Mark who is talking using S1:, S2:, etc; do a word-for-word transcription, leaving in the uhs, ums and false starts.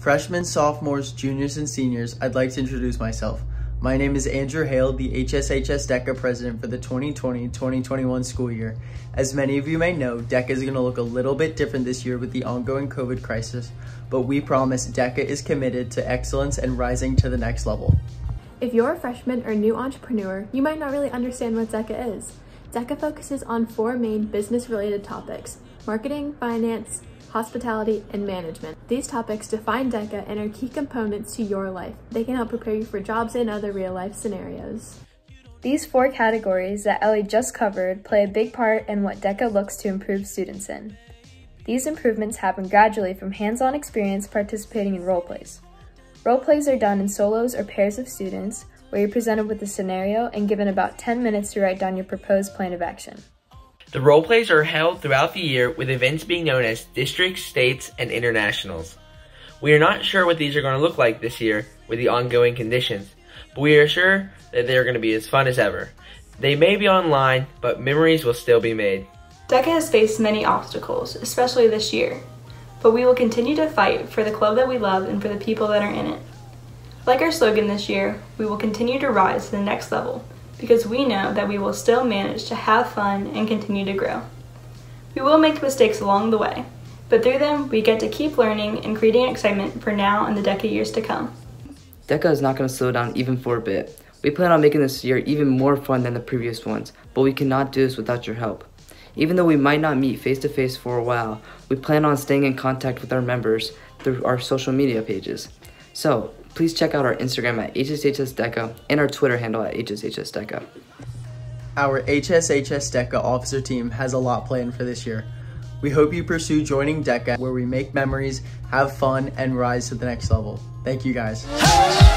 S1: Freshmen, sophomores, juniors, and seniors, I'd like to introduce myself. My name is Andrew Hale, the H S H S DECA president for the twenty twenty twenty twenty-one school year. As many of you may know, DECA is going to look a little bit different this year with the ongoing COVID crisis, but we promise DECA is committed to excellence and rising to the next level.
S2: If you're a freshman or new entrepreneur, you might not really understand what DECA is. DECA focuses on four main business-related topics: marketing, finance, hospitality, and management. These topics define DECA and are key components to your life. They can help prepare you for jobs and other real-life scenarios. These four categories that Ellie just covered play a big part in what DECA looks to improve students in. These improvements happen gradually from hands-on experience participating in role plays. Role plays are done in solos or pairs of students, where you're presented with a scenario and given about ten minutes to write down your proposed plan of action.
S3: The role plays are held throughout the year, with events being known as districts, states, and internationals. We are not sure what these are going to look like this year with the ongoing conditions, but we are sure that they are going to be as fun as ever. They may be online, but memories will still be made.
S4: DECA has faced many obstacles, especially this year, but we will continue to fight for the club that we love and for the people that are in it. Like our slogan this year, we will continue to rise to the next level, because we know that we will still manage to have fun and continue to grow. We will make mistakes along the way, but through them, we get to keep learning and creating excitement for now and the DECA years to come.
S5: DECA is not going to slow down even for a bit. We plan on making this year even more fun than the previous ones, but we cannot do this without your help. Even though we might not meet face-to-face for a while, we plan on staying in contact with our members through our social media pages. So, please check out our Instagram at H S H S DECA and our Twitter handle at H S H S DECA.
S1: Our H S H S DECA officer team has a lot planned for this year. We hope you pursue joining DECA, where we make memories, have fun, and rise to the next level. Thank you guys.